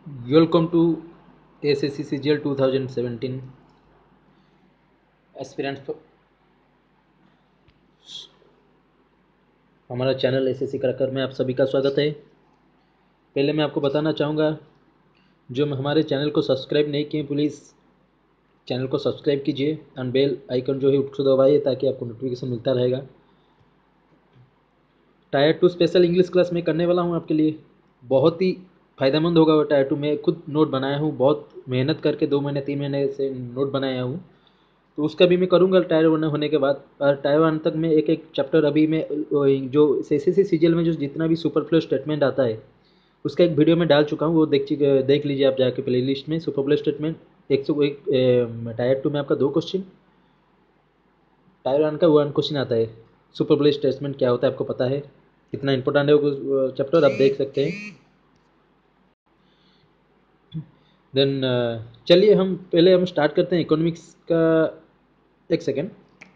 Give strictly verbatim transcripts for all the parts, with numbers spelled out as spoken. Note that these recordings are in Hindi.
Welcome to S S C C G L twenty seventeen aspirant. हमारा channel S S C cracker में आप सभी का स्वागत है। पहले मैं आपको बताना चाहूँगा, जो हमारे चैनल को सब्सक्राइब नहीं किए प्लीज़ चैनल को सब्सक्राइब कीजिए एंड बेल आइकन जो है उसको दबाइए ताकि आपको नोटिफिकेशन मिलता रहेगा। Tier two special English class में करने वाला हूँ आपके लिए, बहुत ही फ़ायदेमंद होगा वो टायर टू। मैं खुद नोट बनाया हूँ, बहुत मेहनत करके दो महीने तीन महीने से नोट बनाया हूँ, तो उसका भी मैं करूँगा टायर वन होने के बाद। और टायर वन तक मैं एक एक चैप्टर अभी मैं जो एस एस सी सीजीएल में जो जितना भी सुपरफ्लो स्टेटमेंट आता है उसका एक वीडियो में डाल चुका हूँ, वो देख देख लीजिए आप जाके प्ले लिस्ट में। सुपरफ्लो स्टेटमेंट एक सौ एक टायर टू में आपका दो क्वेश्चन, टायर वन का वन क्वेश्चन आता है। सुपरफ्लो स्टेटमेंट क्या होता है आपको पता है, कितना इंपॉर्टेंट है वो चैप्टर, आप देख सकते हैं। देन चलिए हम पहले हम स्टार्ट करते हैं इकोनॉमिक्स का। एक सेकेंड।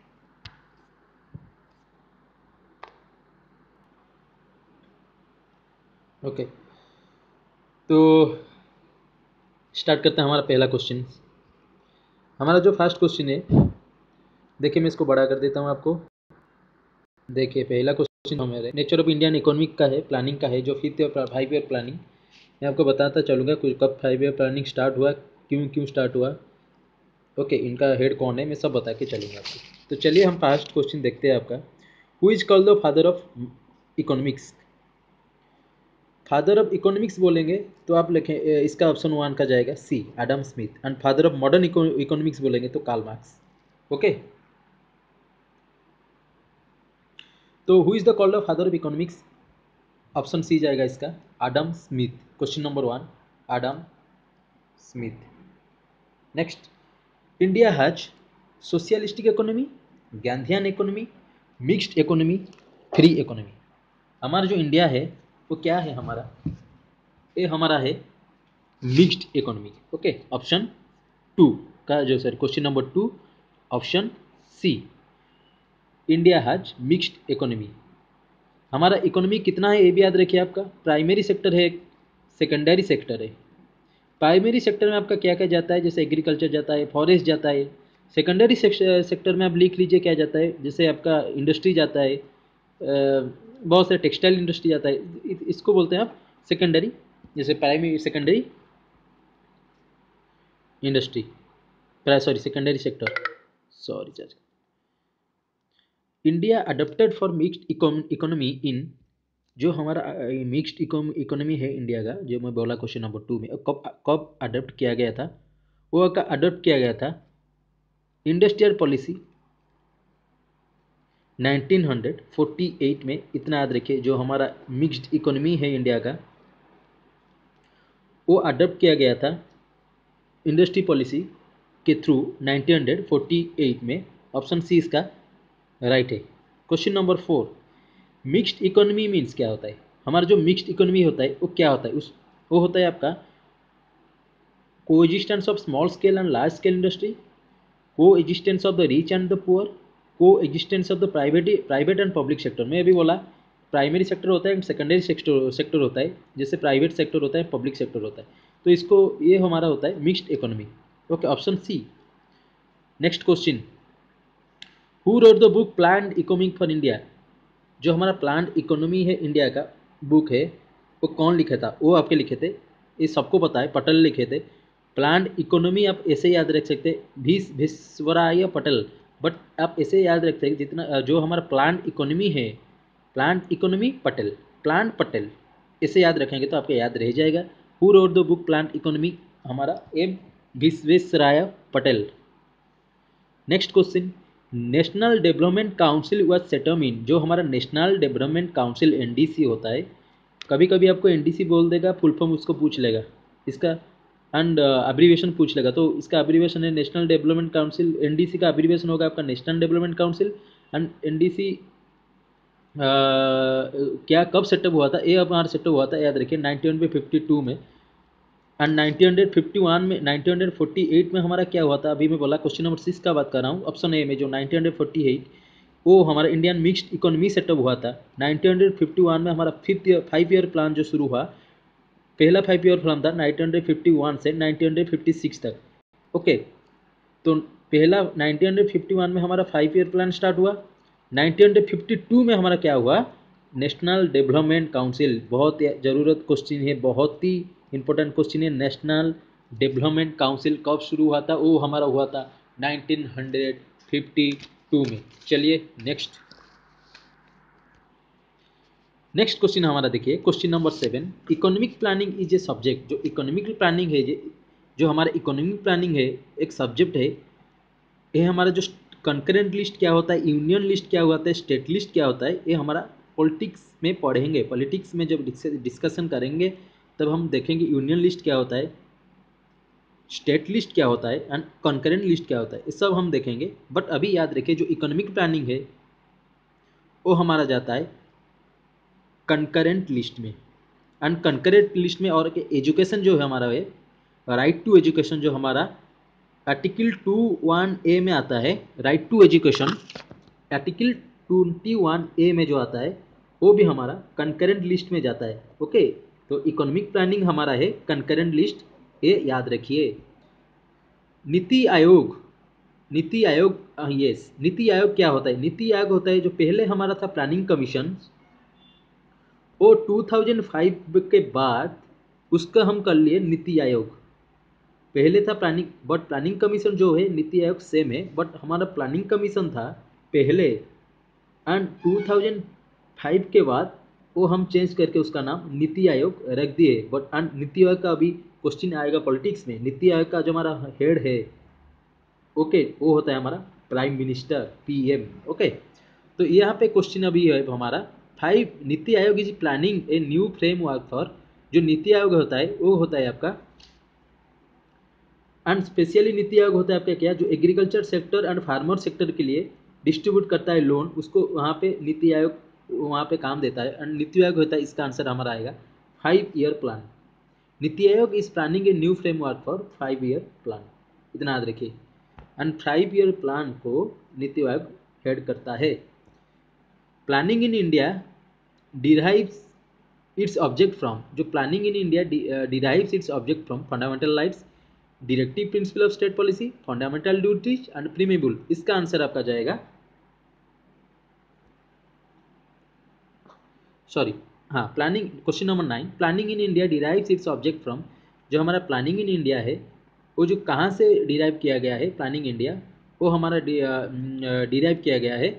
ओके, तो स्टार्ट करते हैं हमारा पहला क्वेश्चन। हमारा जो फर्स्ट क्वेश्चन है, देखिए मैं इसको बड़ा कर देता हूँ आपको। देखिए पहला क्वेश्चन हमारे नेचर ऑफ इंडियन इकोनॉमिक का है, प्लानिंग का है, जो fifth year five year planning. मैं आपको बताता चलूँगा कुछ कब फाइव ईयर प्लानिंग स्टार्ट हुआ, क्यों क्यों स्टार्ट हुआ, ओके इनका हेड कौन है, मैं सब बता के चलूँगा आपको। तो चलिए हम फर्स्ट क्वेश्चन देखते हैं आपका। Who is called the father of economics? Father of economics बोलेंगे तो आप लिखें, इसका ऑप्शन वन का जाएगा C, Adam Smith. And father of modern economics बोलेंगे तो कार्ल मार्क्स। ओके, तो who is the called of father of economics? Option C जाएगा इसका, Adam Smith. Question number one, Adam Smith. Next, India has socialistic economy, Gandhian economy, mixed economy, free economy. हमारा जो इंडिया है वो क्या है हमारा, ये हमारा है mixed economy. Okay, option two का जो sir question number two, option C, India has mixed economy. हमारा इकोनॉमी कितना है ये भी याद रखिए आपका, प्राइमरी सेक्टर है, सेकेंडरी सेक्टर है। प्राइमरी सेक्टर में आपका क्या क्या जाता है, जैसे एग्रीकल्चर जाता है, फॉरेस्ट जाता है। सेकेंडरी सेक्टर में आप लिख लीजिए क्या जाता है, जैसे आपका इंडस्ट्री जाता है, बहुत सारे टेक्सटाइल इंडस्ट्री जाता है, इसको बोलते हैं आप सेकेंडरी। जैसे primary secondary industry, sorry secondary sector, sorry sir. India adopted for mixed economy in, जो हमारा मिक्स्ड इकोनॉमी है इंडिया का, जो मैं बोला क्वेश्चन नंबर टू में, कब कब अडोप्ट किया गया था, वो का अडोप्ट किया गया था industrial policy nineteen forty eight में। इतना याद रखिए, जो हमारा मिक्स्ड इकोनॉमी है इंडिया का वो अडोप्ट किया गया था इंडस्ट्री पॉलिसी के थ्रू नाइनटीन फोर्टी एट में। ऑप्शन सी इसका राइट है। Question number four, mixed economy means क्या होता है? हमारा जो मिक्स्ड इकोनॉमी होता है वो क्या होता है, उस वो होता है आपका coexistence of small scale and large scale industry, coexistence of the rich and the poor, coexistence of the private private and public sector. मैं अभी बोला प्राइमरी सेक्टर होता है एंड सेकेंडरी सेक्टर सेक्टर होता है, जैसे प्राइवेट सेक्टर होता है, पब्लिक सेक्टर होता है, तो इसको ये हमारा होता है mixed economy. Okay, option C. Next question, who wrote the book planned economic for India? जो हमारा प्लान्ड इकोनॉमी है इंडिया का बुक है, वो कौन लिखा था? वो आपके लिखे थे, ये सबको पता है, पटेल लिखे थे। प्लान्ड इकोनॉमी आप ऐसे याद रख सकते, भीस भिस्वराय पटेल, बट आप ऐसे याद रख सकते जितना जो हमारा प्लान्ड इकोनॉमी है, planned economy Patel, planned Patel, इसे याद रखेंगे तो आपको याद रह जाएगा। Who wrote the book planned economy? हमारा M Visvesvaraya Patel. Next question, national development council was set up in, जो हमारा नेशनल डेवलपमेंट काउंसिल एनडीसी होता है, कभी कभी आपको एनडीसी बोल देगा, फुल फॉर्म उसको पूछ लेगा इसका, एंड अब्रीविएशन पूछ लेगा, तो इसका अब्रीविएशन है नेशनल डेवलपमेंट काउंसिल। एनडीसी का अब्रीविएशन होगा आपका national development council. And NDC क्या कब सेटअप हुआ था? ये हमारा सेटअप हुआ था, याद रखिए नाइनटीन फिफ्टी टू में। एंड नाइनटीन फिफ्टी वन में, नाइनटीन फोर्टी एट में हमारा क्या हुआ था, अभी मैं बोला क्वेश्चन नंबर सिक्स का बात कर रहा हूँ, ऑप्शन ए में जो नाइनटीन फोर्टी एट, वो हमारा इंडियन मिक्स्ड इकोनॉमी सेटअप हुआ था। नाइनटीन फिफ्टी वन में हमारा fifth year five year plan जो शुरू हुआ, पहला फाइव ईयर प्लान था नाइनटीन फिफ्टी वन से नाइनटीन फिफ्टी सिक्स तक। ओके, तो पहला नाइनटीन फिफ्टी वन में हमारा फाइव ईयर प्लान स्टार्ट हुआ। नाइनटीन फिफ्टी टू में हमारा क्या हुआ, नेशनल डेवलपमेंट काउंसिल। बहुत ज़रूरत क्वेश्चन है, बहुत ही इंपॉर्टेंट क्वेश्चन है। नेशनल डेवलपमेंट काउंसिल कब शुरू हुआ था, वो हमारा हुआ था नाइनटीन फिफ्टी टू में। चलिए नेक्स्ट नेक्स्ट क्वेश्चन हमारा देखिए, question number seven. Economic planning is a subject. जो इकोनॉमिक प्लानिंग है, जो जो हमारा इकोनॉमिक प्लानिंग है एक सब्जेक्ट है। ये हमारा जो कंकरेंट लिस्ट क्या होता है, यूनियन लिस्ट क्या होता है, स्टेट लिस्ट क्या होता है, ये हमारा पॉलिटिक्स में पढ़ेंगे। पॉलिटिक्स में जब डिस्कशन करेंगे तब हम देखेंगे यूनियन लिस्ट क्या होता है, स्टेट लिस्ट क्या होता है एंड कंकरेंट लिस्ट क्या होता है, ये सब हम देखेंगे। बट अभी याद रखिए जो इकोनॉमिक प्लानिंग है वो हमारा जाता है कंकरेंट लिस्ट में। एंड कंकरेंट लिस्ट में और एजुकेशन जो है हमारा है, राइट टू एजुकेशन जो हमारा आर्टिकल टू वन ए में आता है, right to education article twenty one A में जो आता है वो भी हमारा कंकरेंट लिस्ट में जाता है। ओके, तो इकोनॉमिक प्लानिंग हमारा है कंकरेंट लिस्ट, ये याद रखिए। नीति आयोग, नीति आयोग, यस, नीति आयोग क्या होता है, नीति आयोग होता है जो पहले हमारा था प्लानिंग कमीशन, वो टू थाउजेंड फाइव के बाद उसका हम कर लिए नीति आयोग। पहले था प्लानिंग, बट प्लानिंग कमीशन जो है नीति आयोग सेम है, बट हमारा प्लानिंग कमीशन था पहले एंड टू थाउजेंड फाइव के बाद वो हम चेंज करके उसका नाम नीति आयोग रख दिए। बट एंड नीति आयोग का अभी क्वेश्चन आएगा पॉलिटिक्स में। नीति आयोग का जो हमारा हेड है, ओके, वो होता है हमारा प्राइम मिनिस्टर, पीएम। ओके, तो यहाँ पे क्वेश्चन अभी है हमारा five. NITI Aayog is planning a new framework for, जो नीति आयोग होता है वो होता है आपका, एंड स्पेशली नीति आयोग होता है आपका क्या, जो agriculture sector and farmer sector के लिए डिस्ट्रीब्यूट करता है लोन, उसको वहाँ पे नीति आयोग वहाँ पे काम देता है। एंड नीति आयोग होता है, इसका आंसर हमारा आएगा five year plan. NITI Aayog is planning a new framework for five year plan, इतना याद रखिए। एंड फाइव ईयर प्लान को नीति आयोग हेड करता है। Planning in India derives its object from, जो planning in India derives its object from fundamental rights, directive principle of state policy, fundamental duties and preamble. इसका आंसर आपका जाएगा, सॉरी, हाँ, planning, question number nine. Planning in India derives its object from, जो हमारा प्लानिंग इन इंडिया है वो जो कहाँ से डिराइव किया गया है, प्लानिंग इंडिया वो हमारा डिराइव किया गया है,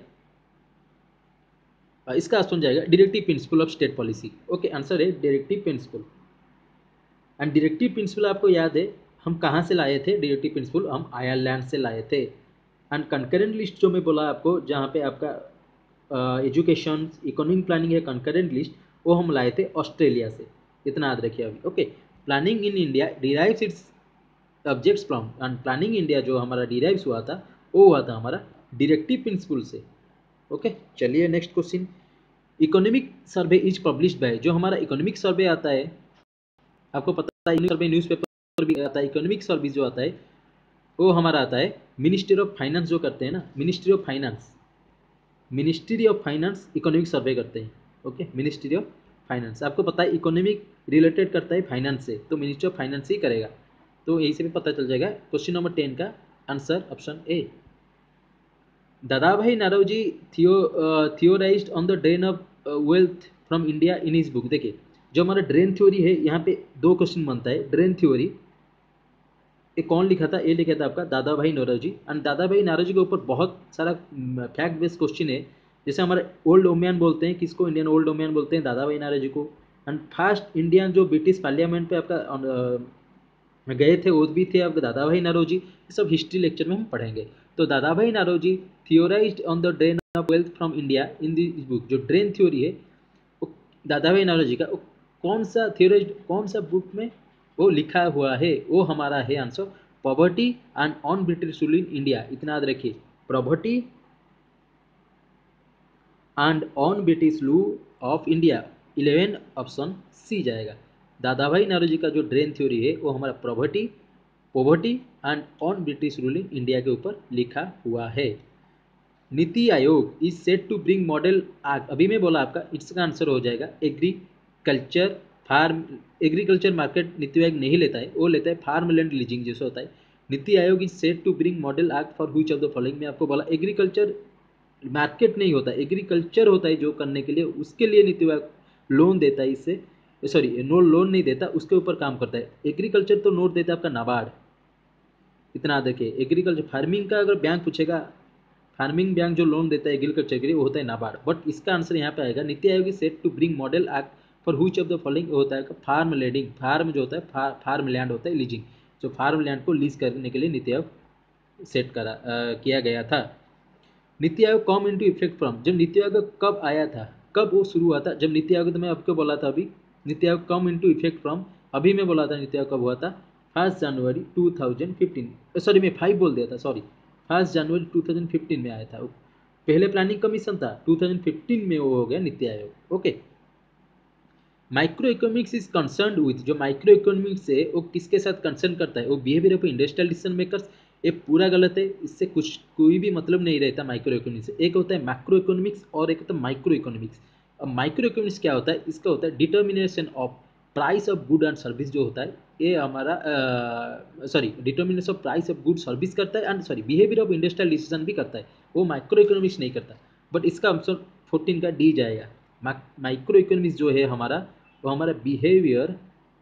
इसका आंसर जाएगा directive principle of state policy. Okay, answer है directive principle. And directive principle आपको याद है हम कहाँ से लाए थे, डायरेक्टिव प्रिंसिपल हम आयरलैंड से लाए थे। एंड कंकरेंट लिस्ट जो मैं बोला आपको, जहाँ पे आपका एजुकेशन इकोनॉमिक प्लानिंग है कंकरेंट लिस्ट, वो हम लाए थे ऑस्ट्रेलिया से, इतना याद रखिए अभी। Okay, planning in India derives its objects from, and planning India जो हमारा डिराइव्स हुआ था वो हुआ था हमारा डायरेक्टिव प्रिंसिपल से। ओके, चलिए next question. Economic survey is published by, जो हमारा इकोनॉमिक सर्वे आता है, आपको पता है सर्वे न्यूज़पेपर भी आता है। इकोनॉमिक सर्विस जो आता है वो हमारा आता है मिनिस्ट्री ऑफ फाइनेंस, जो करते हैं ना, ministry of finance, ministry of finance economic survey करते हैं। ओके, मिनिस्ट्री ऑफ फाइनेंस, आपको पता है इकोनॉमिक रिलेटेड करता है फाइनेंस से, तो मिनिस्ट्री ऑफ फाइनेंस ही करेगा, तो यही से भी पता चल जाएगा। क्वेश्चन नंबर टेन का answer option A. Dadabhai Naoroji theo theorized on the drain of wealth from India in his book. देखिए जो हमारा ड्रेन थ्योरी है, यहाँ पे दो क्वेश्चन बनता है। ड्रेन थ्योरी ये कौन लिखा था, ये लिखा था आपका दादा भाई नारोजी। एंड दादा भाई नारोजी के ऊपर बहुत सारा फैक्ट बेस्ड क्वेश्चन है, जैसे हमारे ओल्ड ओमियन बोलते हैं, किसको, इंडियन ओल्ड ओमियन बोलते हैं, दादा भाई नारोजी को। एंड फर्स्ट इंडियन जो ब्रिटिश पार्लियामेंट पे आपका अ, गए थे वो भी थे आपके दादा भाई नारोजी। ये सब हिस्ट्री लेक्चर में हम पढ़ेंगे। तो Dadabhai Naoroji theorized on the drain of wealth from India in this book. जो ड्रेन थ्योरी है वो दादा भाई नारोजी का, वो कौन सा थियोराइज्ड, कौन सा बुक में वो लिखा हुआ है, वो हमारा है answer poverty and on British rule in India. इतना याद रखिए, poverty and on British rule of India, eleven option C जाएगा। दादा भाई नारोजी का जो ड्रेन थ्योरी है वो हमारा poverty poverty and on British rule in India के ऊपर लिखा हुआ है। NITI Aayog is set to bring model, अभी मैं बोला आपका, इसका आंसर हो जाएगा agriculture farm agriculture market NITI Aayog नहीं लेता है, वो लेता है फार्म लैंड लीजिंग जैसे होता है। NITI Aayog is set to bring model act for which of the following, में आपको बोला एग्रीकल्चर मार्केट नहीं होता, एग्रीकल्चर होता है जो करने के लिए, उसके लिए नीति आयोग लोन देता है, इससे सॉरी नो लोन नहीं देता, उसके ऊपर काम करता है। एग्रीकल्चर तो नोट देता है आपका नाबार्ड, इतना देखिए एग्रीकल्चर फार्मिंग का अगर बैंक पूछेगा, फार्मिंग बैंक जो लोन देता है एग्रीकल्चर के लिए वो होता है नाबार्ड, बट इसका आंसर यहाँ पे आएगा NITI Aayog is set to bring model act for which of the following होता है फार्म लैंडिंग, फार्म जो होता है फा, फार्म लैंड होता है लीजिंग, जो फार्म लैंड को लीज करने के लिए नीति आयोग सेट करा आ, किया गया था। NITI Aayog come into effect from, जब नीति आयोग कब आया था, कब वो शुरू हुआ था, जब नीति आयोग तो मैं आपको बोला था अभी NITI Aayog come into effect from, अभी मैं बोला था नीति आयोग कब हुआ था, first January two thousand fifteen, sorry मैं फाइव बोल दिया था, sorry first January two thousand fifteen में आया था। पहले प्लानिंग कमीशन था, टू थाउजेंड फिफ्टीन में वो हो गया NITI Aayog. Okay, micro economics is concern with, जो माइक्रो इकोनॉमिक्स है वो किसके साथ कंसर्न करता है, वो behaviour of industrial decision makers. ये पूरा गलत है, इससे कुछ कोई भी मतलब नहीं रहता माइक्रो इकोनॉमिक्स से। एक होता है मैक्रो इकोनॉमिक्स और एक होता है माइक्रो इकोनॉमिक्स। अब माइक्रो इकोनॉमिक्स क्या होता है, इसका होता है determination of price of good and service, जो होता है ये हमारा sorry determination of price of good service करता है, and sorry behaviour of industrial decision भी करता है, वो माइक्रो इकोनॉमिक्स नहीं करता। बट इसका ऑप्शन फोर्टीन का डी जाएगा। माइक्रो इकोनॉमिक्स जो है हमारा, वो हमारा behaviour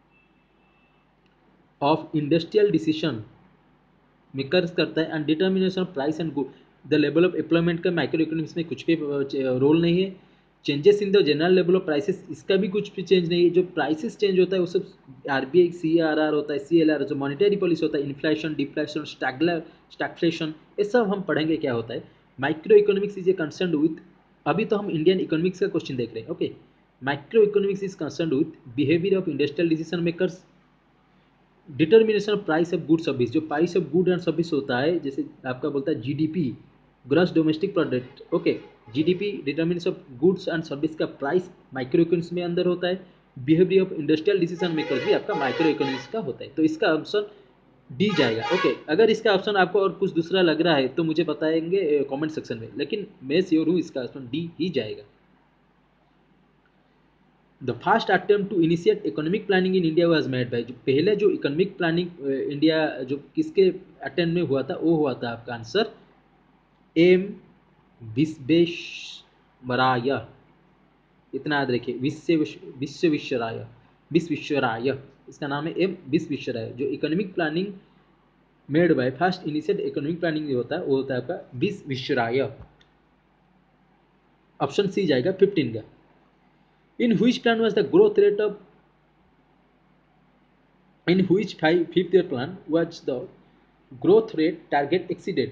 of industrial decision makers करता है, and determination of price and good the level of employment का माइक्रो इकोनॉमिक्स में कुछ भी रोल नहीं है। Changes in the general level of prices, इसका भी कुछ भी चेंज नहीं है। जो प्राइसेस चेंज होता है वो सब आरबीआई सी आर आर होता है, सी एल आर जो मॉनिटरी पॉलिसी होता है, इन्फ्लेशन डिफ्लेशन स्टैगलर स्टैगफ्लेशन, ये सब हम पढ़ेंगे क्या होता है। Micro economics is a concern with, अभी तो हम इंडियन इकोनॉमिक्स का क्वेश्चन देख रहे हैं। Okay, micro economics is concern with behaviour of industrial decision makers, determination of price of good service, जो price of good and service होता है, जैसे आपका बोलता है GDP gross domestic product. Okay, GDP determination of goods and service का प्राइस माइक्रो इकोनॉमिक्स में अंदर होता है। Behaviour of industrial decision makers भी आपका माइक्रो इकोनॉमिक्स का होता है, तो इसका ऑप्शन डी जाएगा। ओके, अगर इसका ऑप्शन आपको और कुछ दूसरा लग रहा है तो मुझे बताएंगे कमेंट सेक्शन में, लेकिन मैं श्योर हूँ इसका ऑप्शन डी ही जाएगा। The first attempt to initiate economic planning in India was made by, जो पहले जो इकोनॉमिक प्लानिंग इंडिया जो किसके अटेम्प्ट में हुआ था, वो हुआ था आपका आंसर एम विश्वेश्वराय, इतना याद रखिए, विश्व विश्वेश्वराय विश्वेश्वराय, इसका नाम है एम विश्वेश्वराय। जो economic planning made by first initiate economic planning जो होता है वो होता है आपका विश्वेश्वराय। ऑप्शन सी जाएगा फिफ्टीन का। In which plan was the growth rate of, in which five, fifth year plan was the growth rate target exceeded।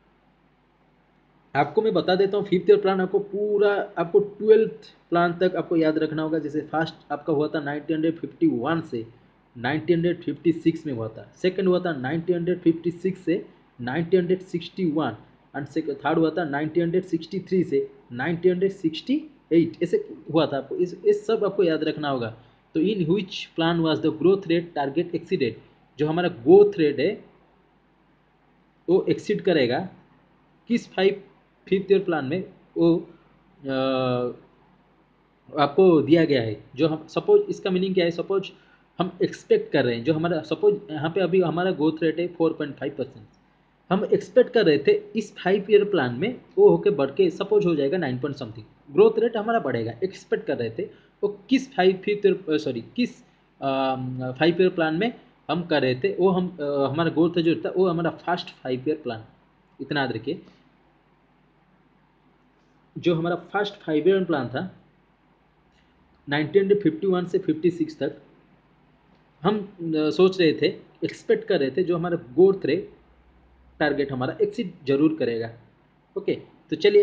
आपको मैं बता देता हूँ, फिफ्थ ईयर प्लान आपको पूरा आपको ट्वेल्थ प्लान तक आपको याद रखना होगा। जैसे फर्स्ट आपका हुआ था नाइनटीन फिफ्टी वन से नाइनटीन फिफ्टी सिक्स में हुआ था, सेकंड हुआ था नाइनटीन फिफ्टी सिक्स से nineteen sixty one, and third हुआ था नाइनटीन सिक्सटी थ्री से नाइनटीन सिक्सटी एट, ऐसे हुआ था। आपको इस इस सब आपको याद रखना होगा। तो in which plan was the growth rate target exceeded, जो हमारा ग्रोथ रेट है वो एक्सीड करेगा किस फाइव फिफ्थ ईयर प्लान में, वो आ, आपको दिया गया है। जो हम सपोज, इसका मीनिंग क्या है, सपोज हम एक्सपेक्ट कर रहे हैं, जो हमारा सपोज यहाँ पे अभी हमारा ग्रोथ रेट है फोर पॉइंट फाइव परसेंट, हम एक्सपेक्ट कर रहे थे इस फाइव ईयर प्लान में वो होके बढ़ के सपोज हो जाएगा nine point something, growth rate हमारा बढ़ेगा, एक्सपेक्ट कर रहे थे। वो किस फाइव फिफ्थ ईयर सॉरी किस फाइव ईयर प्लान में हम कर रहे थे, वो हम आ, हमारा ग्रोथ जो था वो हमारा फर्स्ट फाइव ईयर प्लान, इतना याद रखिए। जो हमारा फर्स्ट फाइव ईयर प्लान था नाइनटीन फिफ्टी वन से फिफ्टी सिक्स तक, हम आ, सोच रहे थे, एक्सपेक्ट कर रहे थे जो हमारा ग्रोथ रेट टारगेट हमारा एक्सीड जरूर करेगा। ओके, तो चलिए,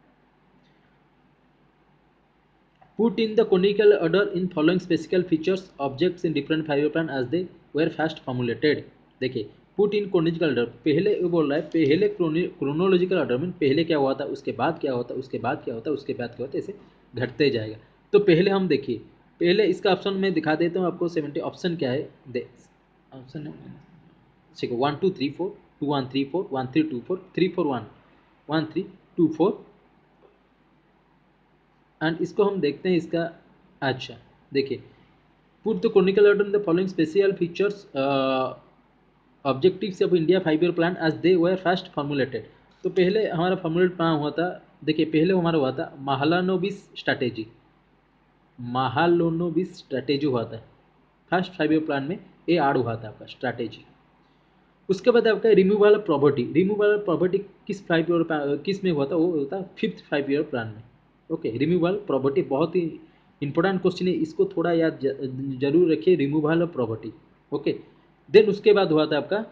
put in the conical order in following special features objects in different five year plan as they were first formulated। देखिए, पुट इन conical order, पहले वो बोल रहा है पहले क्रोनोलॉजिकल ऑर्डर में पहले क्या हुआ था, उसके बाद क्या होता, उसके बाद क्या होता, उसके बाद क्या होता, ऐसे घटते जाएगा। तो पहले हम देखिए, पहले इसका ऑप्शन में दिखा देता हूँ आपको, सेवेंटी ऑप्शन क्या है, दे ऑप्शन ठीक है, one two three four, two one three four, one three two four, three four one, one three two four, and इसको हम देखते हैं इसका। अच्छा देखिए, put the chronicle order in the following special features objectives of India five year plan as they were first formulated. तो पहले हमारा फॉर्मुलेट प्लान हुआ था, देखिए पहले हमारा हुआ था महालानोबिस स्ट्रैटेजी, महालोनोबिस स्ट्रैटेजी हुआ था फर्स्ट फाइव ईयर प्लान में, ये आड़ हुआ था आपका स्ट्रैटेजी। उसके बाद आपका removal of property, removal of property किस फाइव ईयर किस में हुआ था, वो होता फिफ्थ फाइव ईयर प्लान में। ओके, रिमूवल प्रॉपर्टी बहुत ही इंपॉर्टेंट क्वेश्चन है, इसको थोड़ा याद जरूर रखिए, removal of property. Okay, then उसके बाद हुआ था आपका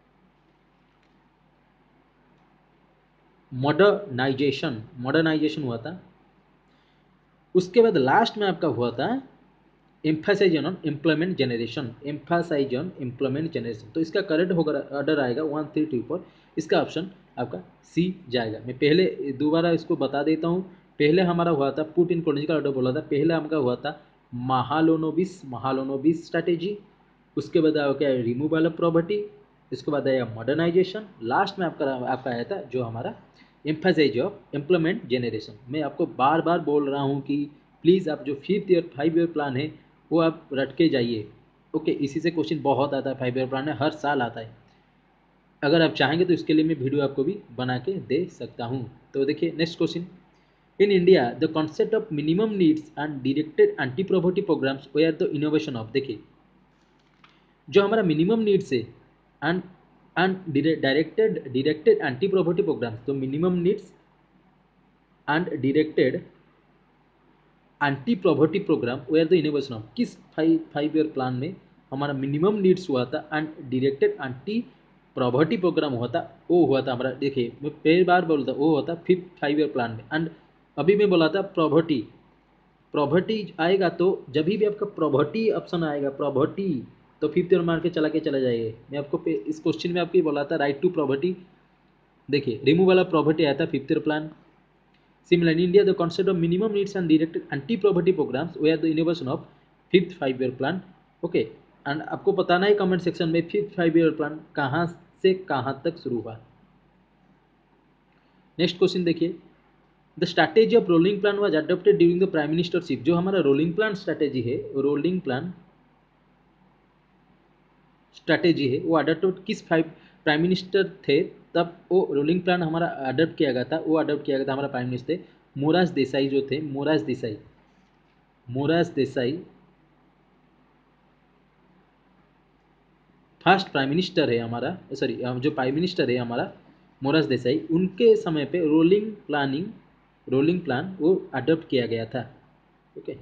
मॉडर्नाइजेशन, मॉडर्नाइजेशन हुआ था। उसके बाद लास्ट में आपका हुआ था emphasize on employment generation, emphasize on employment generation. तो इसका करेक्ट होगा ऑर्डर आएगा वन थ्री टू फोर, इसका ऑप्शन आपका सी जाएगा। मैं पहले दोबारा इसको बता देता हूँ। पहले हमारा हुआ था पुट इन क्रोनोलॉजिकल ऑर्डर बोला था, पहले हमका हुआ था महालोनोबिस, महालोनोबिस स्ट्रैटेजी। उसके बाद आपका रिमूवल ऑफ प्रॉपर्टी, इसके बाद आया मॉडर्नाइजेशन, लास्ट में आपका आपका आया था जो हमारा एम्फासाइज ऑफ एम्प्लॉयमेंट जनरेशन। मैं आपको बार बार बोल रहा हूँ कि प्लीज़ आप जो fifth year five year plan है वो आप रट के जाइए। ओके, इसी से क्वेश्चन बहुत आता है, फाइव ईयर प्लान है हर साल आता है। अगर आप चाहेंगे तो इसके लिए मैं वीडियो आपको भी बना के दे सकता हूँ। तो देखिए next question, in India the concept of minimum needs and directed anti poverty programmes where the innovation of. देखिए जो हमारा मिनिमम नीड्स है and and directed directed anti poverty programmes, तो minimum needs and directed anti poverty programme where the innovation of, किस फाइव फाइव ईयर प्लान में हमारा मिनिमम नीड्स हुआ था and directed anti poverty programme हुआ था, वो हुआ था हमारा। देखिए मैं पहली बार बोलता वो हुआ था फिफ्थ फाइव ईयर प्लान में। एंड अभी मैं बोला था प्रॉपर्टी, प्रॉपर्टी आएगा तो जब भी आपका प्रॉपर्टी ऑप्शन आएगा, प्रॉपर्टी तो फिफ्थ ईयर मार के चला के चला जाइए। मैं आपको इस क्वेश्चन में आपको बोला था राइट टू प्रॉपर्टी। देखिए रिमूवल ऑफ प्रॉपर्टी आया था fifth year plan. Similarly, in India, the concept of minimum needs and directed anti-poverty programs were the innovation of fifth five-year plan. Okay, and आपको बताना है कमेंट सेक्शन में फिफ्थ फाइव ईयर प्लान कहाँ से कहाँ तक शुरू हुआ। नेक्स्ट क्वेश्चन देखिए, the strategy of rolling plan was adopted during the prime ministership. जो हमारा रोलिंग प्लान स्ट्रैटेजी है, रोलिंग प्लान स्ट्रैटेजी है वो अडॉप्ट किस फाइव प्राइम मिनिस्टर थे तब वो रोलिंग प्लान हमारा अडॉप्ट किया गया था, वो अडॉप्ट किया गया था हमारा प्राइम मिनिस्टर मोरारजी देसाई जो थे, Morarji Desai, Morarji Desai first prime minister है हमारा, सॉरी जो प्राइम मिनिस्टर है हमारा मोरारजी देसाई, उनके समय पे रोलिंग प्लानिंग रोलिंग प्लान वो अडॉप्ट किया गया था। ओके,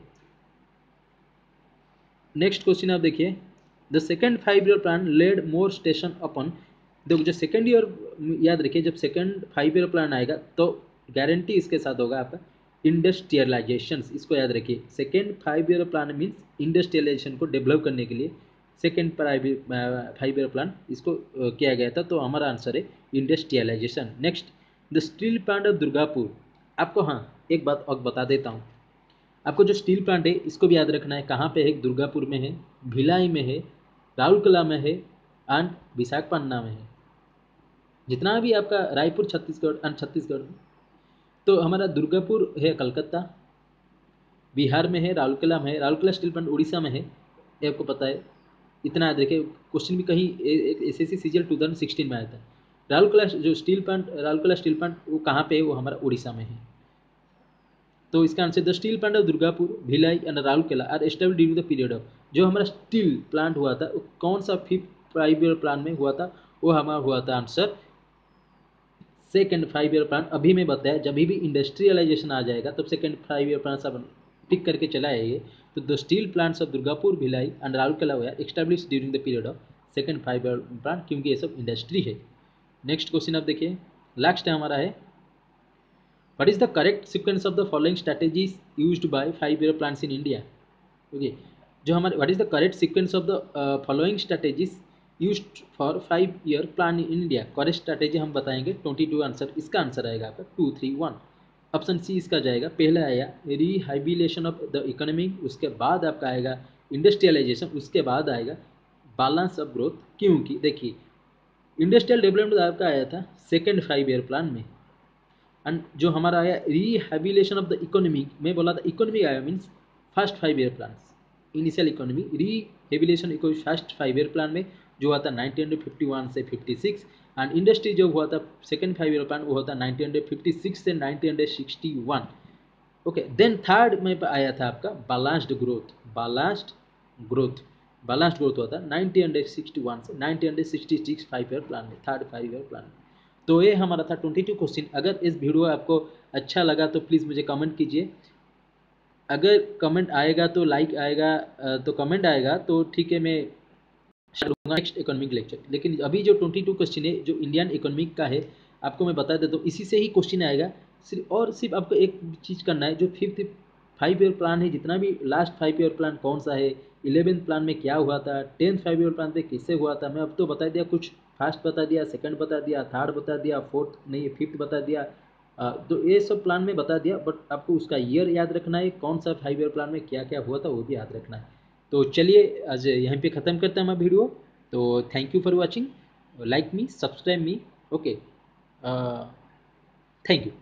नेक्स्ट क्वेश्चन आप देखिए, the second five year plan led more station अपन। देखो जो सेकेंड ईयर, याद रखिए जब सेकेंड फाइव ईयर प्लान आएगा तो गारंटी इसके साथ होगा आपका इंडस्ट्रियलाइजेशन, इसको याद रखिए। Second five year plan means industrialisation को डेवलप करने के लिए सेकेंड फाइव ईयर प्लान इसको किया गया था, तो हमारा आंसर है industrialisation. Next, the steel plant of Durgapur. आपको हाँ एक बात और बता देता हूँ, आपको जो स्टील प्लांट है इसको भी याद रखना है, कहाँ पे है, दुर्गापुर में है, भिलाई में है, राउरकेला में है एंड विशाखापट्टनम में है। जितना भी आपका रायपुर छत्तीसगढ़ एंड छत्तीसगढ़ में, तो हमारा दुर्गापुर है कलकत्ता, बिहार में है, राउरकेला में है, राउरकेला स्टील प्लांट उड़ीसा में है, ये आपको पता है। इतना याद रखिए, क्वेश्चन भी कहीं S S C C G L two thousand sixteen में आया था। राउरकेला जो steel plant, Rourkela steel plant वो कहाँ पे है, वो हमारा उड़ीसा में है। तो इसका answer the steel plant of Durgapur, Bhilai and Rourkela are established during the period of. जो हमारा स्टील प्लांट हुआ था वो कौन सा फिफ्थ फाइव ईयर प्लान में हुआ था, वो हमारा हुआ था answer second five year plan. अभी मैं बताया जब भी इंडस्ट्रियलाइजेशन आ जाएगा तब सेकेंड फाइव ईयर प्लान सब टिक करके चला आइए। तो the steel plants of Durgapur, Bhilai and Rourkela were established during the period of second five year plan, क्योंकि ये सब इंडस्ट्री है। नेक्स्ट क्वेश्चन आप देखिए, लास्ट हमारा है, what is the correct sequence of the following strategies used by five year plans in India? Okay, जो हमारे what is the correct sequence of the uh, following strategies used for five year plan in India? correct strategy हम बताएंगे, ट्वेंटी टू आंसर, इसका आंसर आएगा आपका two three one, option C इसका जाएगा। पहला आएगा रिहाइबिलेशन ऑफ द इकोनॉमी, उसके बाद आपका आएगा इंडस्ट्रियलाइजेशन, उसके बाद आएगा बैलेंस ऑफ ग्रोथ। क्योंकि देखिए इंडस्ट्रियल डेवलपमेंट आपका आया था सेकेंड फाइव ईयर प्लान में, एंड जो हमारा आया रिहैबिलेशन ऑफ द इकोनॉमी, मैं बोला था इकोनॉमी आया means first five year plan. Initial economy rehabilitation eco first five year plan में जो हुआ था नाइनटीन फिफ्टी वन से फिफ्टी सिक्स, एंड इंडस्ट्री जो हुआ था सेकंड फाइव ईयर प्लान वो होता नाइनटीन फिफ्टी सिक्स से nineteen sixty one. Okay, then third में आया था आपका balanced growth, balanced growth balanced growth हुआ था नाइनटीन सिक्सटी वन से nineteen sixty six five year plan में, थर्ड फाइव ईयर प्लान में। तो ये हमारा था ट्वेंटी टू क्वेश्चन। अगर इस वीडियो आपको अच्छा लगा तो प्लीज़ मुझे कमेंट कीजिए, अगर कमेंट आएगा तो लाइक आएगा, तो कमेंट आएगा तो ठीक है, मैं करूँगा नेक्स्ट इकोनॉमिक लेक्चर। लेकिन अभी जो ट्वेंटी टू क्वेश्चन है जो इंडियन इकोनॉमिक का है, आपको मैं बता देता हूँ, इसी से ही क्वेश्चन आएगा सिर्फ, और सिर्फ आपको एक चीज़ करना है, जो फिफ्थ फाइव ईयर प्लान है, जितना भी लास्ट फाइव ईयर प्लान कौन सा है, इलेवेंथ प्लान में क्या हुआ था, टेंथ फाइव ईयर प्लान पे किससे हुआ था, मैं अब तो बता दिया, कुछ फर्स्ट बता दिया, सेकंड बता दिया, थर्ड बता दिया, फोर्थ नहीं फिफ्थ बता दिया, तो ये सब प्लान में बता दिया, बट आपको उसका ईयर याद रखना है, कौन सा फाइव ईयर प्लान में क्या क्या हुआ था वो भी याद रखना है। तो चलिए आज यहीं पे ख़त्म करते हैं हमारा वीडियो। तो thank you for watching, like me, subscribe me, okay, uh, thank you.